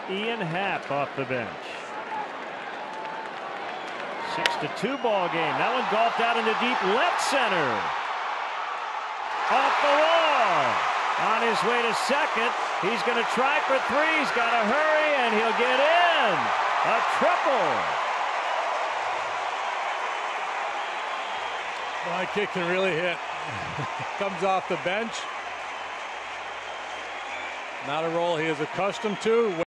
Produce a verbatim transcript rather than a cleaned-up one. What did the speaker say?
Ian Happ off the bench. Six to two ball game. That one golfed out into deep left center. Off the wall. On his way to second. He's going to try for three. He's got to hurry, and he'll get in. A triple. My kick can really hit. Comes off the bench. Not a role he is accustomed to.